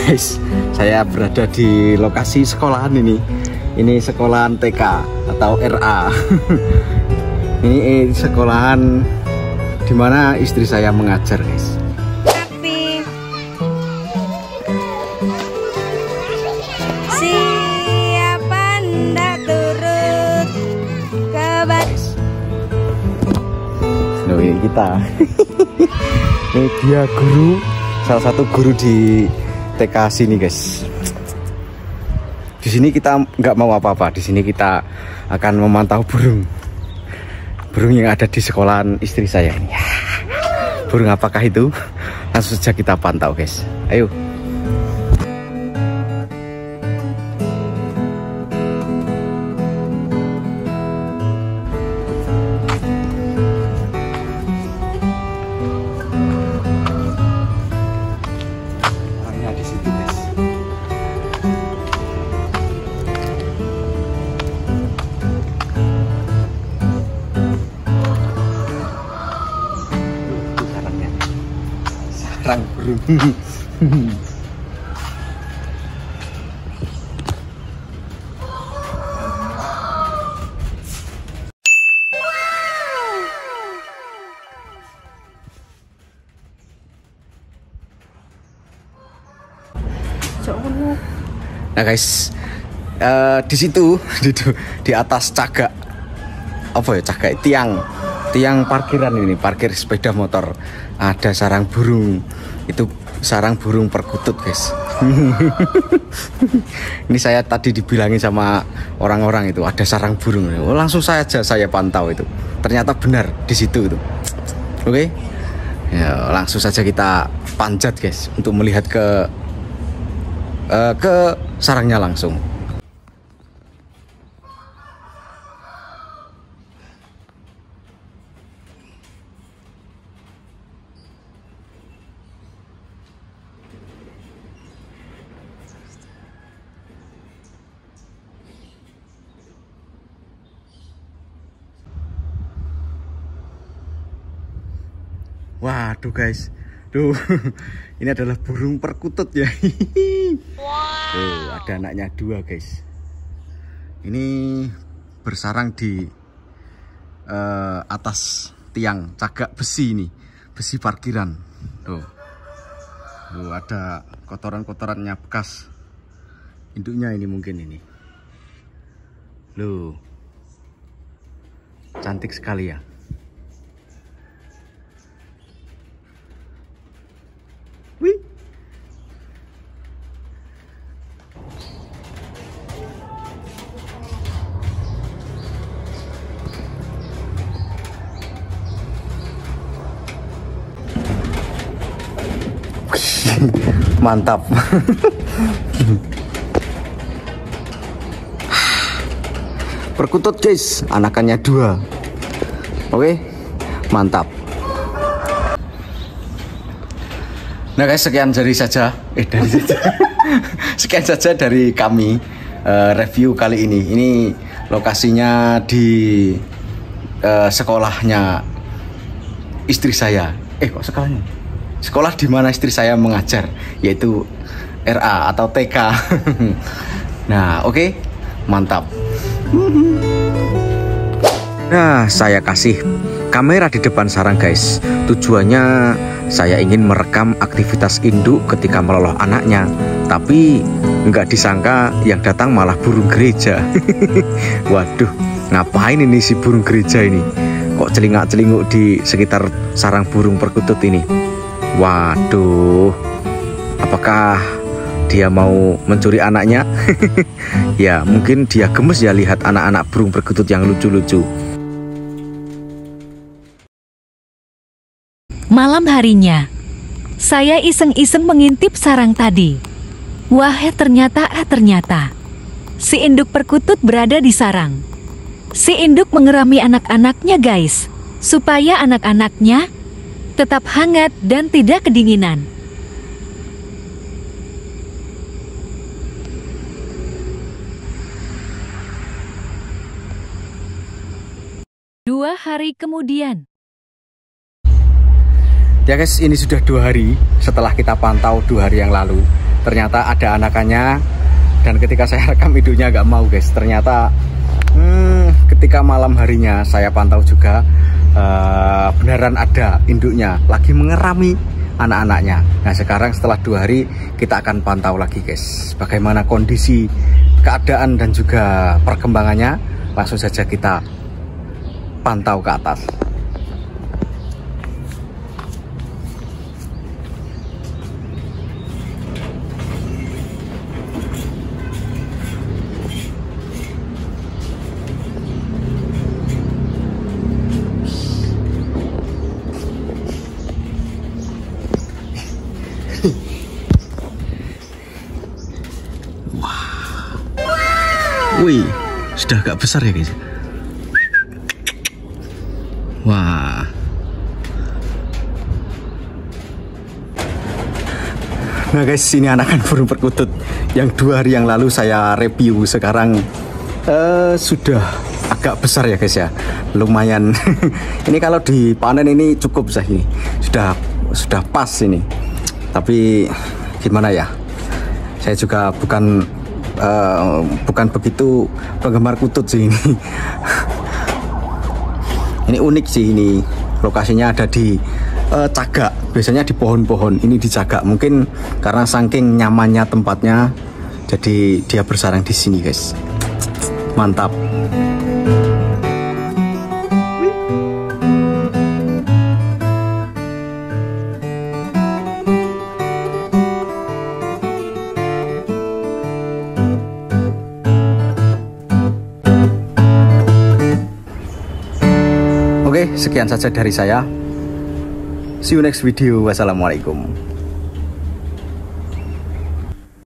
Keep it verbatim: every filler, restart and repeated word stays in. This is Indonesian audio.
guys, saya berada di lokasi sekolahan ini. Ini sekolahan T K atau R A. Ini sekolahan dimana istri saya mengajar, guys. Tapi siapa ndak turut ke baris. Loh, ini kita. Ini dia guru, salah satu guru di T K sini, guys. Di sini kita nggak mau apa-apa. Di sini kita akan memantau burung, burung yang ada di sekolahan istri saya ini. Burung apakah itu? Langsung saja kita pantau, guys. Ayo. Orangnya di situ, guys. Sarang burung. Nah guys, uh, di situ di, di atas cagak apa ya, cagak tiang tiang parkiran ini, parkir sepeda motor, ada sarang burung. Itu sarang burung perkutut, guys. Ini saya tadi dibilangin sama orang-orang itu ada sarang burung. Oh, langsung saja saya pantau itu. Ternyata benar di situ itu. Oke, ya, langsung saja kita panjat, guys, untuk melihat ke uh, ke sarangnya langsung. Waduh guys, tuh ini adalah burung perkutut ya. Wow. Tuh ada anaknya dua, guys. Ini bersarang di uh, atas tiang cagak besi ini, besi parkiran. Tuh, tuh ada kotoran-kotorannya bekas induknya ini mungkin ini. Loh, cantik sekali ya. Wih. Mantap. Perkutut, guys, anakannya dua. Oke, mantap. Nah guys, sekian dari saja eh dari saja sekian saja dari kami uh, review kali ini. Ini lokasinya di uh, sekolahnya istri saya. Eh kok sekolahnya? Sekolah di mana istri saya mengajar, yaitu R A atau T K. Nah, oke, okay. Mantap. Nah, saya kasih kamera di depan sarang, guys. Tujuannya saya ingin merekam aktivitas induk ketika meloloh anaknya. Tapi nggak disangka yang datang malah burung gereja. Waduh, ngapain ini si burung gereja ini? Kok celingak-celinguk di sekitar sarang burung perkutut ini? Waduh, apakah dia mau mencuri anaknya? Ya, mungkin dia gemes ya lihat anak-anak burung perkutut yang lucu-lucu. Malam harinya, saya iseng-iseng mengintip sarang tadi. Wah, eh ternyata, eh ternyata, si induk perkutut berada di sarang. Si induk mengerami anak-anaknya, guys, supaya anak-anaknya tetap hangat dan tidak kedinginan. Dua hari kemudian. Ya guys, ini sudah dua hari setelah kita pantau dua hari yang lalu. ternyata ada anakannya. Dan ketika saya rekam induknya nggak mau guys, ternyata hmm, ketika malam harinya saya pantau juga, uh, beneran ada induknya lagi mengerami anak-anaknya. Nah sekarang setelah dua hari kita akan pantau lagi guys, bagaimana kondisi, keadaan dan juga perkembangannya. Langsung saja kita pantau ke atas. Wih, sudah agak besar ya guys. Wah. Nah guys, ini anakan burung perkutut yang dua hari yang lalu saya review. Sekarang uh, sudah agak besar ya guys ya, lumayan. Ini kalau dipanen ini cukup sah ini, sudah sudah pas ini. Tapi gimana ya, saya juga bukan uh, bukan begitu penggemar kutut sih ini. Ini unik sih, ini lokasinya ada di uh, Cagak, biasanya di pohon-pohon, ini di Cagak. Mungkin karena saking nyamannya tempatnya, jadi dia bersarang di sini guys. Mantap. Oke, sekian saja dari saya. See you next video. Wassalamualaikum.